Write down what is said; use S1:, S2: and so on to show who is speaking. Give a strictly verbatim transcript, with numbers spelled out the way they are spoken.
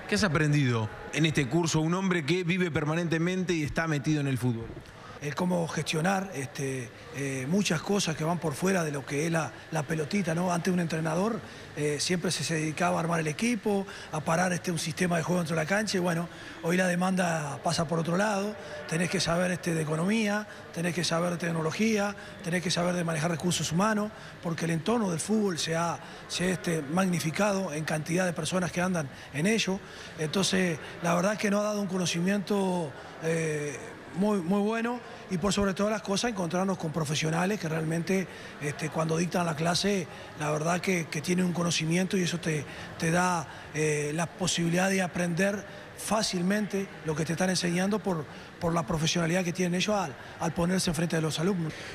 S1: ¿Qué has aprendido en este curso? Un hombre que vive permanentemente y está metido en el fútbol.
S2: El cómo gestionar este, eh, muchas cosas que van por fuera de lo que es la, la pelotita, ¿no? Antes un entrenador eh, siempre se, se dedicaba a armar el equipo, a parar este, un sistema de juego dentro de la cancha y bueno, hoy la demanda pasa por otro lado, tenés que saber este, de economía, tenés que saber de tecnología, tenés que saber de manejar recursos humanos, porque el entorno del fútbol se ha, se ha este, magnificado en cantidad de personas que andan en ello, entonces la verdad es que nos ha dado un conocimiento eh, Muy, muy bueno y por sobre todas las cosas encontrarnos con profesionales que realmente este, cuando dictan la clase la verdad que, que tienen un conocimiento y eso te, te da eh, la posibilidad de aprender fácilmente lo que te están enseñando por, por la profesionalidad que tienen ellos al, al ponerse enfrente de los alumnos.